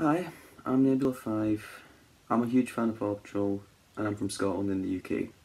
Hi, I'm N3BULA V. I'm a huge fan of Paw Patrol and I'm from Scotland in the UK.